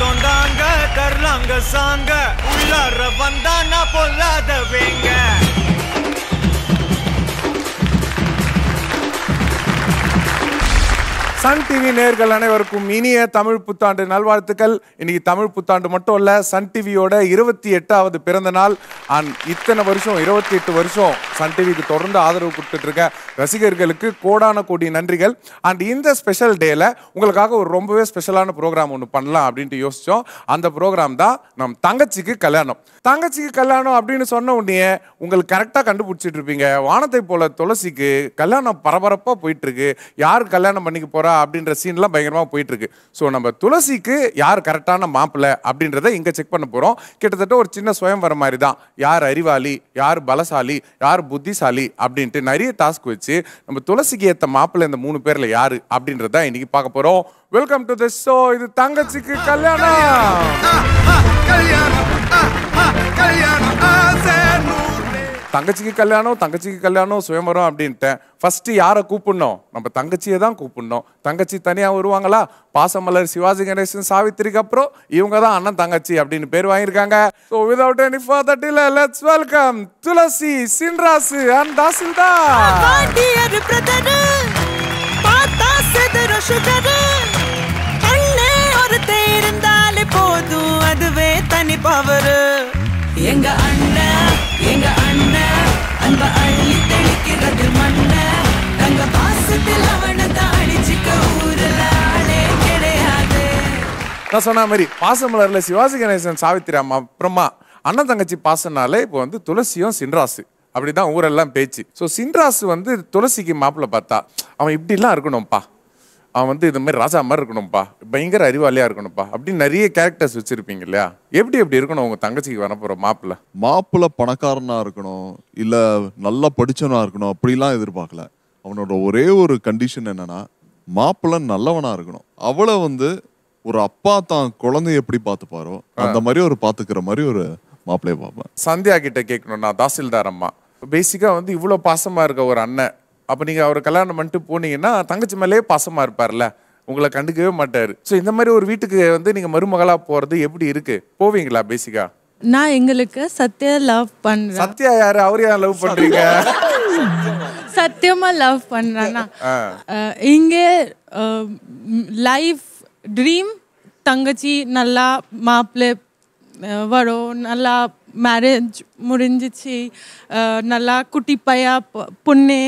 தோண்டாங்க தரலாங்க சாங்க உள்ளார வந்தா நான் பொல்லாத வேங்க. சன் டிவி நேயர்கள் அனைவருக்கும் இனிய தமிழ் புத்தாண்டு நல்வாழ்த்துக்கள். இன்னைக்கு தமிழ் புத்தாண்டு மட்டும் இல்ல, சன் டிவியோட 28வது பிறந்த நாள். அண்ட் இத்தனை வருஷம் 28 வருஷம் சன் டிவிக்கு தொடர்ந்து ஆதரவு கொடுத்துட்டு இருக்க ரசிகர்களுக்கு கோடான கோடி நன்றிகள். அண்ட் இந்த ஸ்பெஷல் டேல உங்களுக்காக ஒரு ரொம்பவே ஸ்பெஷலான ப்ரோக்ராம் ஒன்று பண்ணலாம் அப்படின்ட்டு யோசிச்சோம். அந்த ப்ரோக்ராம் தான் நம் தங்கச்சிக்கு கல்யாணம். தங்கச்சிக்கு கல்யாணம் அப்படின்னு சொன்ன உடனே உங்களுக்கு கரெக்டாக கண்டுபிடிச்சிட்டு இருப்பீங்க, வானத்தை போல துளசிக்கு கல்யாணம் பரபரப்பாக போயிட்டு இருக்கு. யார் கல்யாணம் பண்ணிக்க போறா அப்படின்ற சீன்லாம் பயங்கரமாக போயிட்டு இருக்கு. ஸோ நம்ம துளசிக்கு யார் கரெக்டான மாப்பிள்ளை அப்படின்றத இங்கே செக் பண்ண போகிறோம். கிட்டத்தட்ட ஒரு சின்ன சுயம்வரம் மாதிரி தான். யார் அறிவாளி, யார் பலசாலி, யார் புத்திசாலி அப்படின்ட்டு நிறைய டாஸ்க் வச்சு நம்ம துளசிக்கு ஏற்ற மாப்பிள்ளை இந்த 3 பேரில் யாரு அப்படின்றத இன்னைக்கு பார்க்க போகிறோம். Welcome to the show. இது தங்கச்சிக்கு கல்யாணம். தங்கச்சிக்கு கல்யாணம், தங்கச்சிக்கு கல்யாணம், சுயம்பரம் அப்படின்ட்டேன். ஃபர்ஸ்ட் யாரை கூப்பிடணும்? நம்ம தங்கச்சியை தான் கூப்பிடணும். தங்கச்சி தனியாக வருவாங்களா? பாசமலர் சிவாஜி கணேசன் சாவித்திரிக்கு அப்புறம் இவங்க தான் அண்ணன் தங்கச்சி அப்படின்னு பேர் வாங்கியிருக்காங்க. So without any further delay let's welcome Tulasi, Chinrasu and Tahsildar. அதுவே தனி பவர். எங்க அண்ணன் எங்க அண்ணன் அன்ப அள்ளி தெளிக்கிறது மண்ண. தங்க பாசத்தில் அவனை தாளிச்சுக்க ஊருல ஆளே கிடையாது. நான் சொன்ன மாதிரி பாசமலர்ல சிவாஜி கணேசன் சாவித்திரி அம்மா அப்புறமா அண்ணன் தங்கச்சி பாசனாலே இப்போ வந்து துளசியும் சின்ராசு அப்படிதான் ஊரெல்லாம் பேச்சு. ஸோ சின்ராசு வந்து துளசிக்கு மாப்பிள்ளை பார்த்தா அவன் இப்படிலாம் இருக்கணும்ப்பா, அவன் வந்து இது மாதிரி ராஜா மாதிரி இருக்கணும்ப்பா, பயங்கர அறிவாளியா இருக்கணும்ப்பா அப்படின்னு நிறைய கேரக்டர்ஸ் வச்சிருப்பீங்க இல்லையா? எப்படி இருக்கணும் உங்க தங்கச்சிக்கு வரப்போற மாப்பிள்ளை? பணக்காரனா இருக்கணும், இல்ல நல்லா படிச்சவனா இருக்கணும் அப்படிலாம் எதிர்பார்க்கல. அவனோட ஒரே ஒரு கண்டிஷன் என்னன்னா மாப்பிள்ளை நல்லவனா இருக்கணும். அவளை வந்து ஒரு அப்பா தான் குழந்தைய எப்படி பார்த்துப்பாரோ அந்த மாதிரி ஒரு பாத்துக்கிற மாதிரி ஒரு மாப்பிள்ளைய பார்ப்பேன். சந்தியா கிட்ட கேட்கணும்னா தாசில்தார் அம்மா பேசிக்கா வந்து இவ்வளோ பாசமா இருக்க ஒரு அண்ணன், அப்போ நீங்கள் அவரை கல்யாணம் பண்ணிட்டு போனீங்கன்னா தங்கச்சி மேலேயே பாசமாக இருப்பார்ல, உங்களை கண்டுக்கவே மாட்டார். ஸோ இந்த மாதிரி ஒரு வீட்டுக்கு வந்து நீங்கள் மருமகளாக போகிறது எப்படி இருக்கு? போவீங்களா? பேசிக்கா நான் எங்களுக்கு சத்யா லவ் பண்ணுறேன். சத்யா யாரு? அவரையா லவ் பண்ணுறீங்க? சத்தியமா லவ் பண்ணுறேன்னா இங்கே லைஃப் ட்ரீம் தங்கச்சி நல்லா மாப்பிள்ளை வரும், நல்லா மேரேஜ் முடிஞ்சிச்சு, நல்லா குட்டி பையா பொண்ணு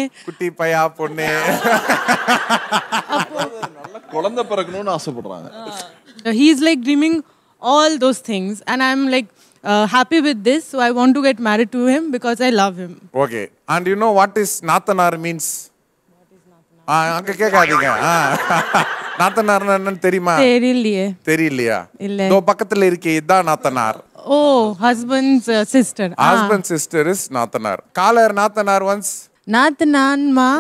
குழந்தை பிறக்கணும்னு ஆசைப்படுறாங்க. he is like dreaming all those things and I'm like happy with this, so I want to get married to him because I love him. Okay, and you know what is நாத்தனார் means? அங்க கேட்காதீங்க. நாத்தனார் என்னன்னு தெரியுமா? தெரியலையா? இதோ பக்கத்துல இருக்கே இதான் நாத்தனார். Oh, husband's sister. Husband sister is நாத்தனார். காலர் நாத்தனார் once. நாத்தனான்மா.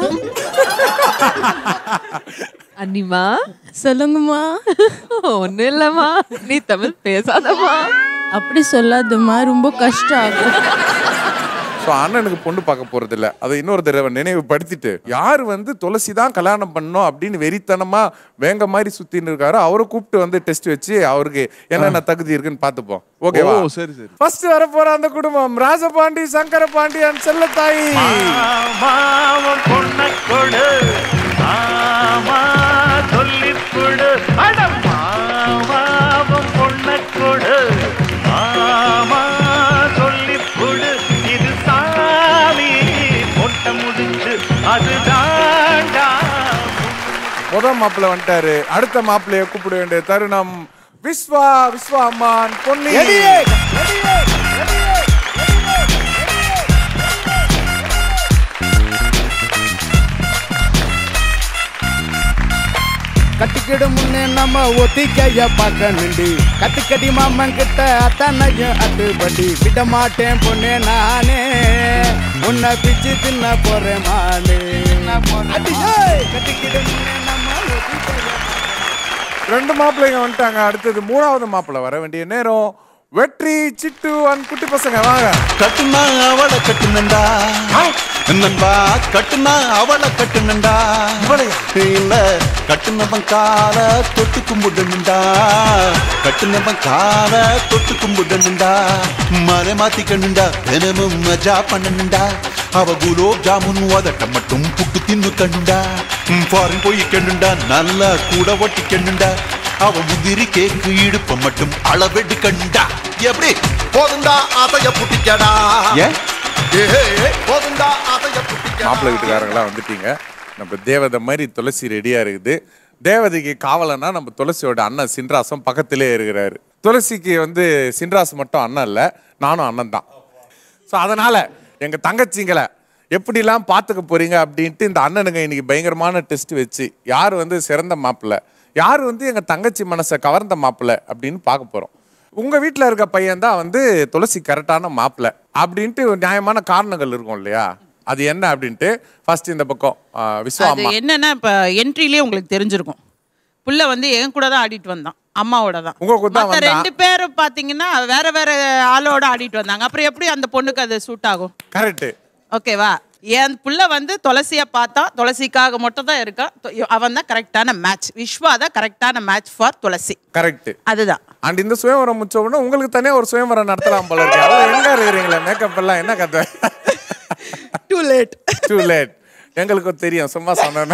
அண்ணிமா சொல்லுங்கம்மா. ஒன்னும் இல்லம்மா, நீ தமிழ் பேசாதம்மா. அப்படி சொல்லாதம்மா, ரொம்ப கஷ்டம் ஆகும். ஸோ அண்ணனுக்கு பொண்ணு பார்க்க போறது இல்லை, அதை இன்னொரு தடவை நினைவுபடுத்திட்டு யார் வந்து துளசி தான் கல்யாணம் பண்ணணும் அப்படின்னு வெறித்தனமா வேங்க மாதிரி சுத்தின்னு இருக்காரோ அவரை கூப்பிட்டு வந்து டெஸ்ட் வச்சு அவருக்கு என்னென்ன தகுதி இருக்குன்னு பார்த்துப்போம். ஓகேவா? சரி சரி. ஃபர்ஸ்ட் வர போற அந்த குடும்பம் ராஜபாண்டி, சங்கரபாண்டி அண்ட் செல்லத்தாயி. முதல் மாப்பிள்ளை வந்துட்டாரு, அடுத்த மாப்பிள்ளைய கூப்பிட வேண்டிய தருணம். விஸ்வா அம்மான் பொன்னி. கட்டிக்கிடு முன்னே நம்ம ஒத்திக்கைய பார்க்க நின்று கட்டுக்கடி மாமன் கிட்ட அத்தனையும் அட்டுப்படி விட மாட்டேன் பொண்ணே நானே, உன்னை பிச்சு தின்ன போறேன் மானே. கட்டிக்கிடு முன்னே நம்ம ரெண்டு மாப்பிள்ளைங்க வந்துட்டாங்க. அடுத்தது மூணாவது மாப்பிள்ளை வர வேண்டிய நேரம். வெற்றி, சிட்டு அண்ட் குட்டி பசங்க வாங்க. கட்டுனா அவளை கட்டுனண்டா நண்பா, கட்டுனா அவளை கட்டுனண்டா இல்ல கட்டுனவன் கால தொட்டு கும்பிடணுண்டா, கட்டுனவன் கால தொட்டு கும்பிடணுண்டா, மலை மாத்திக்கணுண்டா, தினமும் மஜா பண்ணணுண்டா, அவ குலோப் ஜாமுன் அதட்ட மட்டும் புட்டு தின்னு கண்ணுண்டா, ஃபாரின் போய் கண்ணுண்டா, நல்லா கூட ஒட்டி கண்ணுண்டா, அவ முதிரி கேக்கு இடுப்ப மட்டும் அளவெடு கண்டா. எப்படி போதுண்டா அதைய புட்டிக்கடா, போதுண்டா அதைய புட்டிக்கடா. மாப்பிள்ளை வீட்டுக்காரங்களாம் வந்துட்டீங்க. நம்ம தேவதை மாதிரி துளசி ரெடியா இருக்குது. தேவதைக்கு காவலனா நம்ம துளசியோட அண்ணன் சின்ராசம் பக்கத்திலே இருக்கிறாரு. துளசிக்கு வந்து சின்ராசு மட்டும் அண்ணன் இல்லை, நானும் அண்ணன் தான். ஸோ அதனால எங்க தங்கச்சிங்களை எப்படிலாம் பார்த்துக்க போறீங்க அப்படின்ட்டு இந்த அண்ணனுங்க இன்னைக்கு பயங்கரமான டெஸ்ட் வச்சு யார் வந்து சிறந்த மாப்பிள்ளை, யார் வந்து எங்க தங்கச்சி மனசை கவர்ந்த மாப்பிள்ளை அப்படின்னு பார்க்க போறோம். உங்க வீட்டில் இருக்க பையன் தான் வந்து துளசி கரெக்டான மாப்பிள்ளை அப்படின்ட்டு நியாயமான காரணங்கள் இருக்கும் இல்லையா? அது என்ன அப்படின்ட்டு ஃபர்ஸ்ட் இந்த பக்கம் விஸ்வா அம்மா. என்னன்னா இப்போ என்ட்ரிலேயே உங்களுக்கு தெரிஞ்சிருக்கும், புள்ள வந்து என் கூட தான் ஆடிட்டு வந்தான், அம்மாவோட தான். உங்க ரெண்டு பேரும் பார்த்தீங்கன்னா வேற வேற ஆளோட ஆடிட்டு வந்தாங்க. அப்புறம் எப்படி அந்த பொண்ணுக்கு அது சூட் ஆகும்? கரெக்ட், ஓகேவா? என் புள்ள வந்து துளசியை பார்த்தா துளசிக்காக மட்டும் தான் இருக்கா, அவன் தான் கரெக்டான மேட்ச், விஸ்வா தான் கரெக்டான மேட்ச் ஃபார் துளசி. கரெக்ட், அதுதான். அண்ட் இந்த சுயவரம் முடிச்ச உடனே உங்களுக்கு தனியா ஒரு சுயவரம் நடத்தலாம் போல இருக்கு. எங்க இருக்கிறீங்களா மேக்கப் எல்லாம் என்ன கதை? Too late, too late. எங்களுக்கு தெரியும், சும்மா சொன்ன.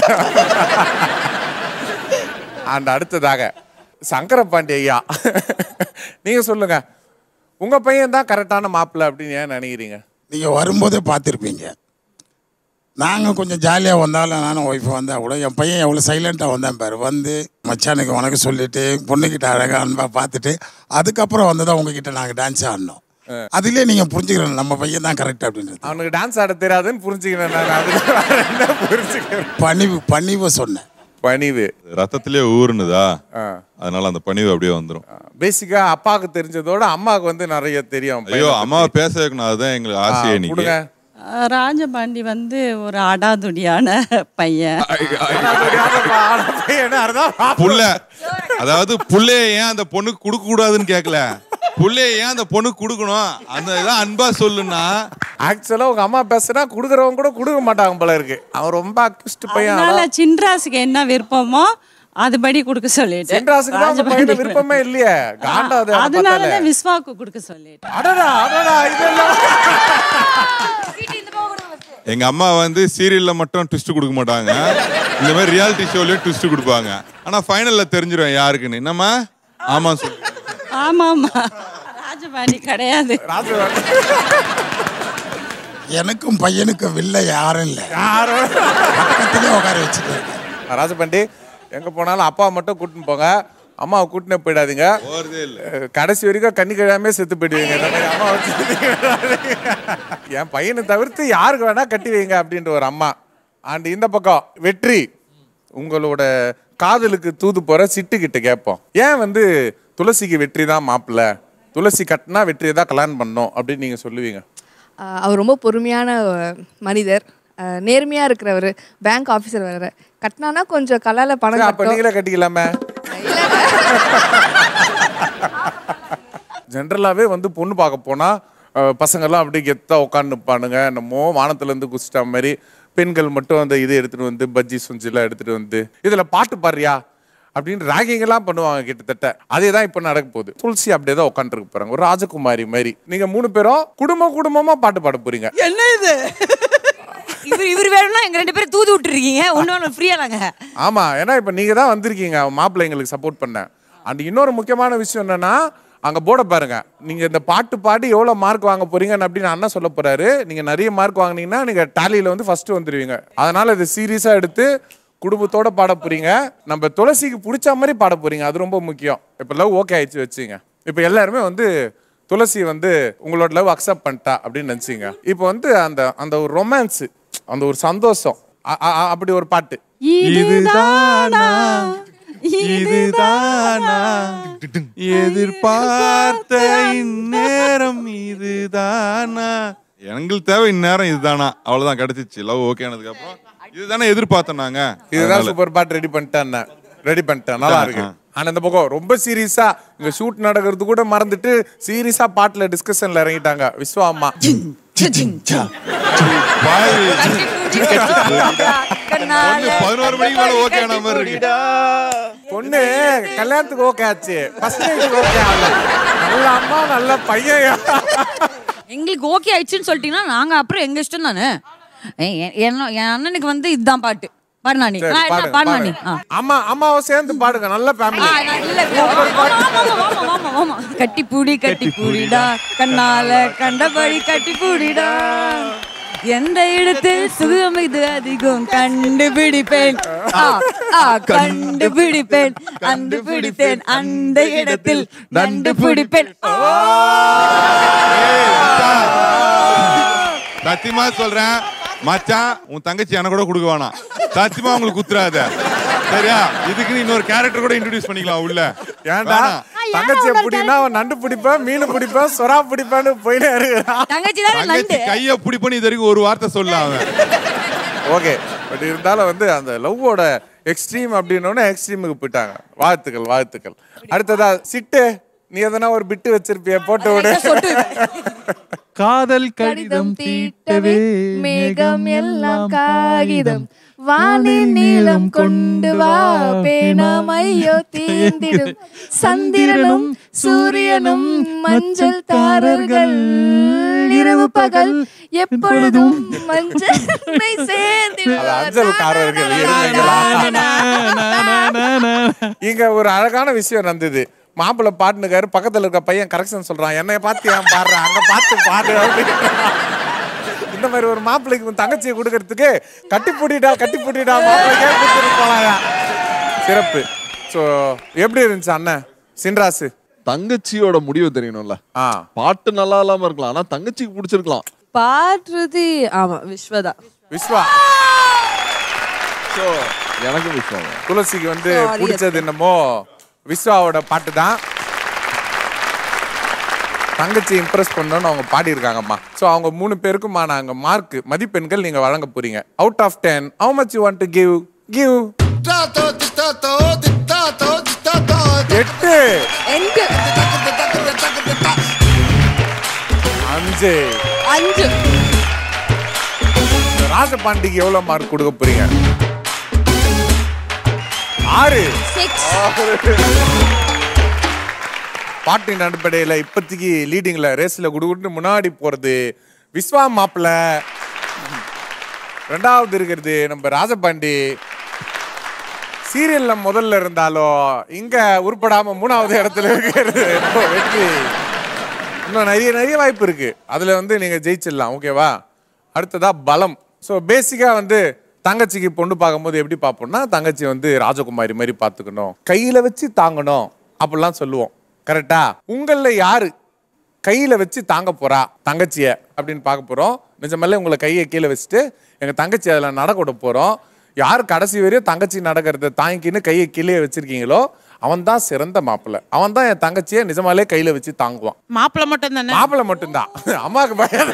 அண்ட் அடுத்ததாக சங்கரபாண்டி ஐயா, நீங்க சொல்லுங்க, உங்க பையன் தான் கரெக்டான மாப்பிள்ளை அப்படின்னு ஏன் நினைக்கிறீங்க? நீங்க வரும்போதே பார்த்துருப்பீங்க, நாங்கள் கொஞ்சம் ஜாலியாக வந்தாலும் நானும் ஒய்ஃபை வந்தால் கூட என் பையன் எவ்வளோ சைலண்ட்டாக வந்தேன் பாரு. வந்து மச்சானுக்கு வணக்கம் சொல்லிட்டு பொண்ணுக்கிட்ட அழகாக அன்பாக பார்த்துட்டு அதுக்கப்புறம் வந்து தான் உங்ககிட்ட நாங்கள் டான்ஸ் ஆடினோம். அதுலேயே நீங்கள் புரிஞ்சுக்கிறோம் நம்ம பையன் தான் கரெக்ட் அப்படின்றது. அவனுக்கு டான்ஸ் ஆட தெரியாதுன்னு புரிஞ்சுக்கிறேன் நான். அது புரிஞ்சுக்கிறேன். பணிவை சொன்னேன். பணிவு ரத்தத்திலே ஊறுனுதா, அதனால அந்த பணிவு அப்படியே வந்துடும். பேசிக்கா அப்பாவுக்கு தெரிஞ்சதோட அம்மாவுக்கு வந்து நிறைய தெரியும். ஐயோ, அம்மாவை பேச வைக்கணும், அதுதான் எங்களுக்கு ஆசையே. நீங்க ராஜபாண்டி வந்து ஒரு அடாதுடியான பையன். புள்ள, அதாவது புள்ளைய ஏன் அந்த பொண்ணுக்கு கொடுக்க கூடாதுன்னு கேட்கல, புள்ளைய ஏன் அந்த பொண்ணுக்கு கொடுக்கணும், அந்த இதான் அன்பா சொல்லுன்னா. ஆக்சுவலா உங்க அம்மா பேசுனா குடுக்கறவங்க கூட கொடுக்க மாட்டாங்க போல இருக்கு. அவன் ரொம்ப அக்யூஸ்ட் பையன். அதனால சின்ராசுக்கு என்ன விருப்பமோ அதுபடி கொடுக்க சொல்லிட்டு. சின்ராசுக்கு அந்த பையனுக்கு விருப்பமே இல்லையே, காண்டாது. அதனால தான் விஸ்வாக்கு கொடுக்க சொல்லிட்டு. அடடா அடடா, இதெல்லாம் எங்க அம்மா வந்து சீரியல்ல மட்டும் ட்விஸ்ட் கொடுக்க மாட்டாங்க, இந்த மாதிரி ரியாலிட்டி ஷோலயும் ட்விஸ்ட் கொடுப்பாங்க. ஆனா ஃபைனல்ல தெரிஞ்சிரும் யாருக்குன்னு. என்னம்மா? ஆமா சொல்லு. ஆமாமா, ராஜபாண்டி கிடையாது. எனக்கும் பையனுக்கும் வில்ல யாரும் இல்லை, உட்கார வச்சுருக்கேன். ராஜபாண்டி எங்க போனாலும் அப்பா மட்டும் கூட்டின்னு போங்க, அம்மாவை கூட்டினே போயிடாதீங்க. கடைசி வரைக்கும் கண்ணி கழாமே செத்து போயிடுவீங்க. அம்மா என் பையனை தவிர்த்து யாருக்கு வேணா கட்டி வைங்க அப்படின்ற ஒரு அம்மா. அண்ட் இந்த பக்கம் வெற்றி, உங்களோட காதலுக்கு தூது போற சிட்டு கிட்ட கேட்போம், ஏன் வந்து துளசிக்கு வெற்றி தான் மாப்பிள்ளை, துளசி கட்டினா வெற்றியை தான் கல்யாணம் பண்ணோம் அப்படின்னு நீங்க சொல்லுவீங்க? அவர் ரொம்ப பொறுமையான மனிதர், நேர்மையா இருக்கிறவர், பேங்க் ஆபீசர் வேற. கட்டினானா கொஞ்சம் கலால பணம். அப்ப நீங்களே கட்டிக்கலாமே. ஜென்ரலாவே வந்து பொண்ணு பார்க்க போனா பசங்கள்லாம் அப்படியே கெத்தா உட்காந்துப்பானுங்க, என்னமோ வானத்துல இருந்து குச்சிட்டா மாதிரி. பெண்கள் மட்டும் அந்த இதை எடுத்துட்டு வந்து பஜ்ஜி சுஞ்சிலாம் எடுத்துட்டு வந்து இதுல பாட்டு பாடுறியா அப்படின்னு ராகிங் எல்லாம் பண்ணுவாங்க கிட்டத்தட்ட. அதே தான் இப்ப நடக்க போகுது. துளசி அப்படியே தான் உட்காந்துருக்கு போறாங்க, ஒரு ராஜகுமாரி மாதிரி. நீங்க 3 பேரும் குடும்பமா பாட்டு பாட போறீங்க. என்ன இது? இவர் வேணும்னா எங்க 2 பேரும் தூது விட்டுருக்கீங்க, ஒன்னு ஃப்ரீயா நாங்க. ஆமா, ஏன்னா இப்ப நீங்க தான் வந்திருக்கீங்க மாப்பிள்ளை எங்களுக்கு சப்போர்ட் பண்ண. அண்ட் இன்னொரு முக்கியமான விஷயம் என்னன்னா, அங்க போர்ட பாருங்க, நீங்க இந்த பாட்டு பாடி எவ்வளவு மார்க் வாங்க போறீங்கன்னு அப்படின்னு அண்ணா சொல்ல போறாரு. நீங்க நிறைய மார்க் வாங்கினீங்கன்னா நீங்க டாலியில வந்து ஃபர்ஸ்ட் வந்துருவீங்க. அதனால இது சீரியஸா எடுத்து குடும்பத்தோட பாட போறீங்க. நம்ம துளசிக்கு பிடிச்ச மாதிரி பாட போறீங்க, அது ரொம்ப முக்கியம். இப்ப லவ் ஓகே ஆயிடுச்சு வச்சுங்க. இப்ப எல்லாருமே வந்து துளசி வந்து உங்களோட லவ் அக்செப்ட் பண்ணிட்டா அப்படின்னு நினைச்சீங்க. இப்போ வந்து அந்த ஒரு ரொமான்ஸ், அந்த ஒரு சந்தோஷம், அப்படி ஒரு பாட்டு. இதுதானா இதுதானா எதிர்பார்த்த இந்நேரம் இதுதானா, எங்களுக்கு தேவை இந்நேரம் இதுதானா, அவ்வளவுதான் கிடைச்சிச்சு. லவ் ஓகே ஆனதுக்கு அப்புறம் இதுதானே எதிர்பார்த்தோம் நாங்க. இதுதான் சூப்பர் பாட்டு ரெடி பண்ணிட்டேன். ரெடி பண்ணிட்டேன், நல்லா இருக்கு. ஆனா இந்த பக்கம் ரொம்ப சீரியஸா இங்க ஷூட் நடக்கிறது கூட மறந்துட்டு சீரியஸா பாட்டுல டிஸ்கஷன்ல இறங்கிட்டாங்க விஸ்வா அம்மா. பொண்ணு கல்யாணத்துக்கு ஓகே ஆச்சு, ஃபர்ஸ்ட் நைட்டுக்கு ஓகே ஆகல. நல்ல அம்மா நல்ல பையன். எங்களுக்கு ஓகே ஆயிடுச்சுன்னு சொல்லிட்டீங்கன்னா நாங்க அப்புறம் எங்க இஷ்டம் தானே. என் அண்ணனுக்கு வந்து இதுதான் பாட்டு பாடுனானி. அம்மா அம்மாவை சேர்ந்து பாடுங்க, நல்ல ஃபேமிலி. கட்டி பூடி கட்டி பூடிடா கண்ணால கண்டபடி கட்டி பூடிடா எந்த இடத்தில் சுகம் இது அதிகம் கண்டுபிடிப்பேன் கண்டுபிடிப்பேன் கண்டுபிடிப்பேன் அந்த இடத்தில் கண்டுபிடிப்பேன். சத்தியமா சொல்றேன் மச்சான், உன் தங்கச்சி எனக்கு கூட கொடுக்க வேணாம், சத்தியமா உங்களுக்கு குத்துறாத சரியா? இதுக்கு இன்னொரு கேரக்டர் கூட இன்ட்ரோடியூஸ் பண்ணிக்கலாம் உள்ள. ஏன்டா தங்கச்சி எப்படின்னா நண்டு பிடிப்பேன், மீன் பிடிப்பேன், சொரா பிடிப்பேன்னு போயிட்டே இருக்கான். தங்கச்சி கைய பிடிப்பேன்னு இது வரைக்கும் ஒரு வார்த்தை சொல்ல அவன். ஓகே, பட் இருந்தாலும் வந்து அந்த லவ்வோட எக்ஸ்ட்ரீம் அப்படின்னோடனே எக்ஸ்ட்ரீமுக்கு போயிட்டாங்க. வாழ்த்துக்கள் வாழ்த்துக்கள். அடுத்ததா சிட்டு, நீ எதனா ஒரு பிட்டு வச்சிருப்பிய, போட்டு விடு. காதல் கடிதம் தீட்டவே மேகம் எல்லாம் காகிதம் வானின் நீளம் கொண்டு வா பேணமையோ தீந்திடும் சந்திரனும் சூரியனும் மஞ்சள் தாரர்கள் இரவு பகல் எப்பொழுதும் மஞ்சள் சேர்ந்திடும். இங்க ஒரு அழகான விஷயம் நடந்தது. மாப்பிள்ள பாட்டுனுக்காரு, பக்கத்துல இருக்க பையன் கரெக்ஷன் சொல்றான், என்னைய பார்த்து ஏன் பாடுற, அங்க பார்த்து பாடு அப்படின்னு. இந்த மாதிரி ஒரு மாப்பிள்ளைக்கு தங்கச்சியை கொடுக்கறதுக்கு கட்டி பூட்டிட்டா மாப்பிள்ளைக்கே கொடுத்துருப்பாங்க. சிறப்பு. ஸோ எப்படி இருந்துச்சு அண்ணன் சின்ராசு? தங்கச்சியோட முடிவு தெரியணும்ல. பாட்டு நல்லா இல்லாம இருக்கலாம், ஆனா தங்கச்சிக்கு பிடிச்சிருக்கலாம். பாடுறது ஆமா விஸ்வதா. விஸ்வா எனக்கு விஸ்வா. துளசிக்கு வந்து பிடிச்சது என்னமோ விஸ்வாவோட பாட்டு தான். தங்கச்சி இம்ப்ரெஸ் பண்ணணும்னு அவங்க பாடியிருக்காங்கம்மா. ஸோ அவங்க 3 பேருக்கும் நாங்கள் மார்க் மதிப்பெண்கள் நீங்கள் வழங்க போறீங்க. Out of 10 how much you want to give? 8 5 ராஜபாண்டிக்கு எவ்வளவு மார்க் கொடுக்க போறீங்க? 6 பாட்டின் அடிப்படையில் இப்போதைக்கு லீடிங்ல ரேஸ்ல குடுகுட்டு முன்னாடி போறது விஸ்வா மாப்பிள்ள, 2வது இருக்கிறது நம்ம ராஜபாண்டி. சீரியல்ல முதல்ல இருந்தாலும் இங்க உருப்படாம 3வது இடத்துல இருக்கிறது வெற்றி. இன்னும் நிறைய வாய்ப்பு இருக்கு, அதுல வந்து நீங்க ஜெயிச்சிடலாம். ஓகேவா? அடுத்ததா பலம். ஸோ பேசிக்கா வந்து தங்கச்சிக்கு பொண்ணு பார்க்கும்போது எப்படி பார்ப்போம்னா, தங்கச்சி வந்து ராஜகுமாரி மாதிரி பார்த்துக்கணும், கையில வச்சு தாங்கணும் அப்படிலாம் சொல்லுவோம். கரெக்டா? உங்கள யாரு கையில வச்சு தாங்க போறா தங்கச்சிய அப்படின்னு பார்க்க போறோம். நிஜமல்ல உங்களை கையை கீழே வச்சுட்டு எங்க தங்கச்சி அதுல நடக்க விட போறோம். யார் கடைசி வரையும் தங்கச்சி நடக்கிறத தாங்கின்னு கையை கீழே வச்சிருக்கீங்களோ அவன் தான் சிறந்த மாப்பிள்ளை. அவன் தான் என் தங்கச்சியை நிஜமாலே கையில வச்சு தாங்குவான். மாப்பிள்ளை மட்டும் தானே? மாப்பிள்ளை மட்டும்தான். அம்மாவுக்கு பயம்.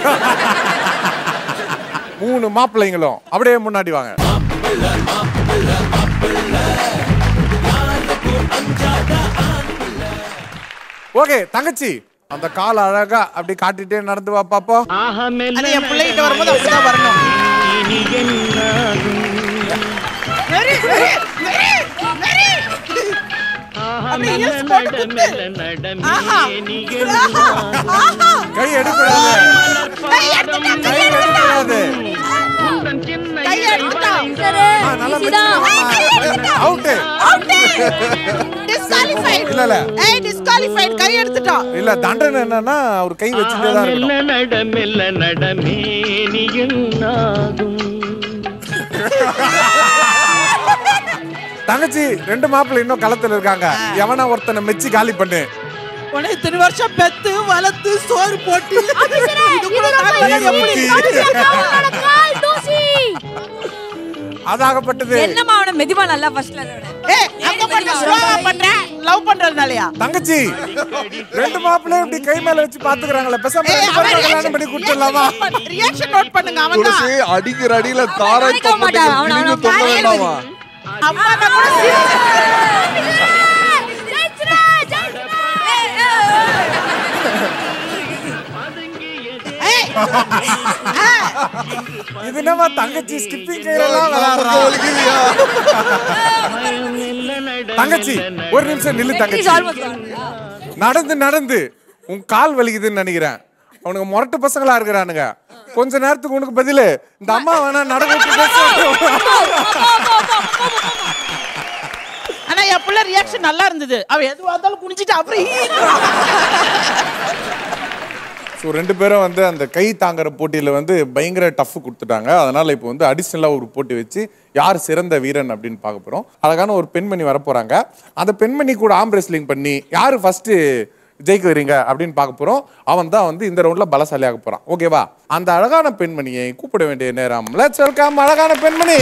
3 மாப்பிள்ளைங்களும் அப்படியே முன்னாடி வாங்க. ஓகே தங்கச்சி, அந்த கால அழகா அப்படி காட்டிட்டே நடந்து வா பாப்போம். என் பிள்ளைகிட்ட வரும்போது அப்படிதான் வரணும். கை எடுக்கூடாது, கை எடுக்கூடாது. இல்ல தண்டனை என்னன்னா ஒரு கை வச்சுட்டே தான் தங்கச்சி 2 மாப்பிள்ளை இன்னும் களத்துல இருக்காங்க. எவனா ஒருத்தனை மெச்சி காலி பண்ணு. உனக்கு 3 வருஷம் பெத்து வளர்த்து சோறு போட்டு அதாகப்பட்டது. என்னமா அவன மெதுவா நல்லா ஃபர்ஸ்ட்ல அங்க பண்ண ஸ்லோவா பண்ற லவ் பண்றதுனாலயா? தங்கச்சி 2 மாப்பிள்ளை இப்படி கை மேல வச்சு பாத்துக்கறாங்களே, பேசாம கல்யாணம் பண்ணி கொடுத்துடலாமா? ரியாக்ஷன் நோட் பண்ணுங்க. அவன் தான் அடிக்கிற அடியில தாரை தொங்க வேண்டாமா? அம்மா நான் கூட இது என்னமா தங்கச்சி ஸ்கிப்பிங் கையெல்லாம் விளையாடுறா? தங்கச்சி ஒரு நிமிஷம் நில்லு தங்கச்சி. நடந்து நடந்து உன் கால் வலிக்குதுன்னு நினைக்கிறேன். அவனுக்கு முரட்டு பசங்களா இருக்கிறானுங்க. கொஞ்ச நேரத்துக்கு உனக்கு பதிலு இந்த அம்மா வேணா நடக்க. ஆனா என் புள்ள ரியாக்ஷன் நல்லா இருந்தது. அவ எதுவா இருந்தாலும் குனிஞ்சிட்டு அப்புறம் ஸோ ரெண்டு பேரும் வந்து அந்த கை தாங்குற போட்டியில் வந்து பயங்கர டஃப் கொடுத்துட்டாங்க. அதனால இப்போ வந்து அடிஷ்னலாக ஒரு போட்டி வச்சு யார் சிறந்த வீரன் அப்படின்னு பார்க்க போகிறோம். அழகான ஒரு பெண்மணி வரப்போகிறாங்க. அந்த பெண்மணி கூட ஆர்ம் ரெஸ்லிங் பண்ணி யார் ஃபர்ஸ்ட் ஜெயிக்க வரீங்க அப்படின்னு பார்க்க போகிறோம். அவன் தான் வந்து இந்த ரவுண்டில் பலசாலியாக போகிறான். ஓகேவா? அந்த அழகான பெண்மணியை கூப்பிட வேண்டிய நேரம். லெட்ஸ் வெல்கம் அழகான பெண்மணி.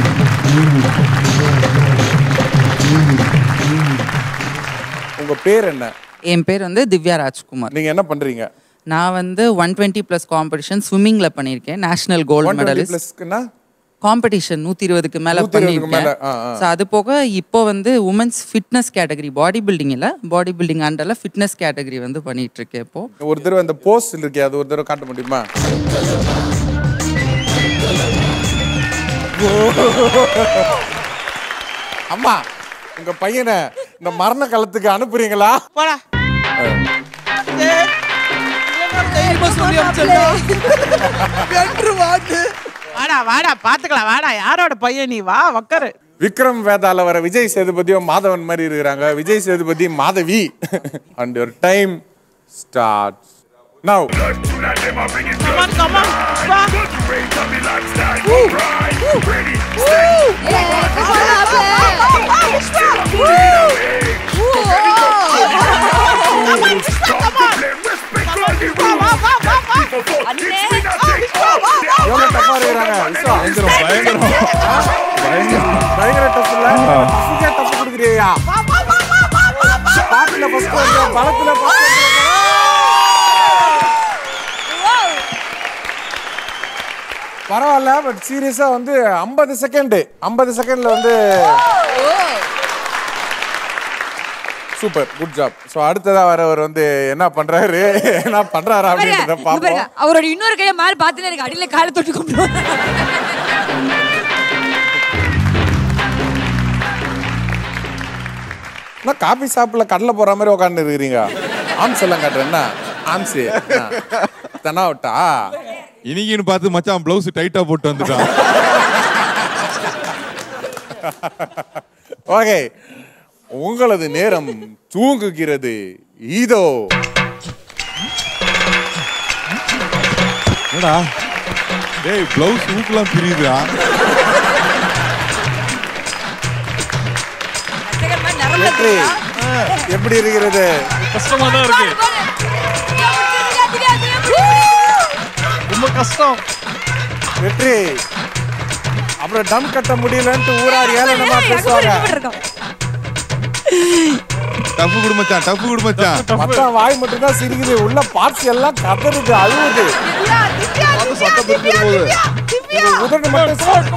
உங்கள் பேர் என்ன? என் பேர் வந்து திவ்யா ராஜ்குமார். நீங்கள் என்ன பண்ணுறீங்க? நான் வந்து 120+ காம்படிஷன் ஸ்விம்மிங்கில் பண்ணியிருக்கேன். National gold medalist. காம்படிஷன் 120க்கு மேலே பண்ணியிருக்கேன். ஸோ அது போக இப்போ வந்து women's fitness category, body building இல்லை, பாடி பில்டிங் அண்டரில் ஃபிட்னஸ் கேட்டகரி வந்து பண்ணிட்டு இருக்கேன். இப்போ ஒரு தடவை அந்த போஸ் இருக்கே, அது ஒரு தடவை காட்ட முடியுமா? அம்மா உங்க பையனை இந்த மரண களத்துக்கு அனுப்புறீங்களா? போடா. வாடா வாடா பாத்துக்கலாம். வாடா யாரோட பையன் நீ? வா உட்காரு. விக்ரம் வேதால வர விஜய் சேதுபதியும் மாதவன் மாதிரி இருக்கிறாங்க. Vijay Sethupathi Madhavi. And your time starts now. Come on, come on. எவ்வளவு டஃபா இருக்கிறாங்க. பயங்கர டஃப் இல்ல? டஃப்க்கே டஃப் கொடுக்குறியா? பாட்டுல ஃபர்ஸ்ட் வந்து பலத்துல பரவாயில்ல. பட் சீரியஸா வந்து 50 செகண்ட்ல வந்து சூப்பர், குட் ஜாப். ஸோ அடுத்ததா வரவர் வந்து என்ன பண்றாரு அப்படின்றத பார்ப்போம். அவரோட இன்னொரு கையை மேல பார்த்துட்டு எனக்கு அடியில காலை தொட்டு கும்பிடுவாங்க. நான் காபி ஷாப்ல கடலை போற மாதிரி உட்காந்து இருக்கிறீங்க. ஆம்ஸ் எல்லாம் காட்டுறேன்னா ஆம்ஸ் தனாவட்டா இன்னைக்குன்னு பார்த்து மச்சான் ப்ளவுஸ் டைட்டா போட்டு வந்துட்டான். ஓகே, உங்களது நேரம் தூங்குகிறது. இதோ என்னடா டேய் ப்ளவுஸ் ஊக்கலாம் பிரியுதா? எப்படி இருக்கிறது? கஷ்டமா தான் இருக்கு. ரொம்ப கஷ்டம். வெற்றி அப்புறம் டம் கட்ட முடியலன்ட்டு ஊரார் ஏளனமா பேசுவாங்க. டஃப் குடு மச்சான். மச்சான் வாய் மட்டும் தான் சிரிக்குது. உள்ள பார்ட்ஸ் எல்லாம் கதறுது, அழுவுது. உதடு மட்டும்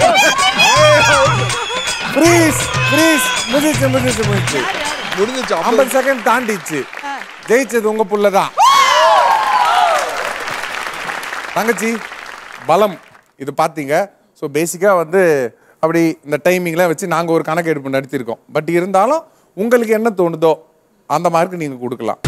ஃப்ரீஸ். முடிஞ்சிச்சு. 50 செகண்ட் தாண்டிச்சு. ஜெயிச்சது உங்க புள்ளதான். தங்கச்சி பலம் இது பாத்தீங்க. ஸோ பேசிக்கா வந்து அப்படி இந்த டைமிங்லாம் வச்சு நாங்கள் ஒரு கணக்கு எடுப்பு நடத்தியிருக்கோம். பட் இருந்தாலும் உங்களுக்கு என்ன தோணுதோ அந்த மார்க்கு நீங்க கொடுக்கலாம்.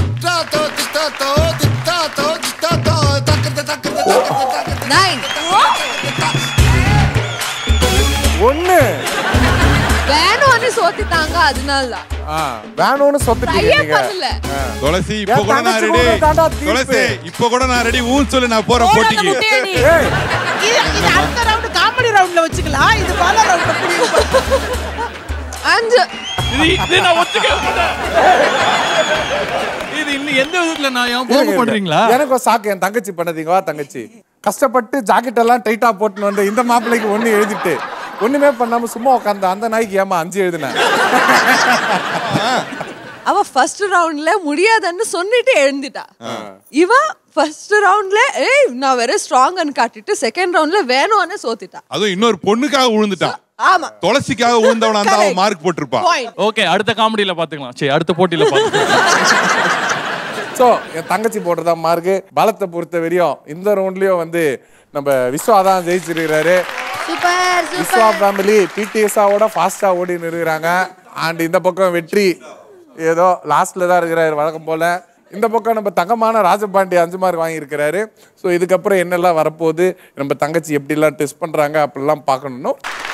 ஒண்ணு வேணும்னு சோத்திட்டாங்க. அதனால வேணும்னு சொத்துட்டீங்க. துளசி இப்போ கூட நான் ரெடி. துளசி இப்போ கூட நான் ரெடி. ஊன் சொல்லு, நான் போற போட்டிக்கு. இது அடுத்த ரவுண்ட் காமெடி ரவுண்ட்ல வச்சுக்கலாம். இது பால ரவுண்ட்ல புடியும். இது நான் ஒத்துக்க மாட்டேன். இது இன்னும் எந்த விதத்துல நான் ஏன் போக பண்றீங்களா? எனக்கு சாக்கு என் தங்கச்சி பண்ணதீங்க. வா தங்கச்சி, கஷ்டப்பட்டு ஜாக்கெட் எல்லாம் டைட்டா போட்டுன்னு வந்து இந்த மாப்பிள்ளைக்கு ஒண்ணு எழுதிட்டு ஒண்ணுமே பண்ணாம சும்மா உட்காந்து அந்த நாய்க்கு ஏமா 5 எழுதுனேன். அவ ஃபர்ஸ்ட் ரவுண்ட்ல முடியாதுன்னு சொல்லிட்டு எழுந்துட்டா. இவ ஃபர்ஸ்ட் ரவுண்ட்ல நான் வெரி ஸ்ட்ராங்னு காட்டிட்டு செகண்ட் ரவுண்ட்ல வேணும்னு சோத்திட்டா. அதுவும் இன்னொரு பொண்ணுக்காக விழுந்துட்டான். ஆமா துளசிக்காக உழுந்தவனா இருந்தா அவன் மார்க் போட்டிருப்பான். ஓகே, அடுத்த காமெடியில பாத்துக்கலாம். சரி, அடுத்த போட்டியில பாத்துக்கலாம். சோ என் தங்கச்சி போடுறதா மார்க்கு. பலத்தை பொறுத்த வரையும் இந்த ரவுண்ட்லயும் வந்து நம்ம விஸ்வா தான் ஜெயிச்சிருக்கிறாரு. விஸ்வா ஃபேமிலி பிடிஎஸ்ஆவோட ஃபாஸ்டா ஓடி நிறுகிறாங்க. அண்ட் இந்த பக்கம் வெற்றி ஏதோ லாஸ்ட்ல தான் இருக்கிறாரு வழக்கம் போல. இந்த பக்கம் நம்ம தங்கமான ராஜபாண்டி 5 மார்க் வாங்கியிருக்கிறாரு. ஸோ இதுக்கப்புறம் என்னெல்லாம் வரப்போகுது, நம்ம தங்கச்சி எப்படிலாம் டெஸ்ட் பண்றாங்க அப்படிலாம் பார்க்கணும்.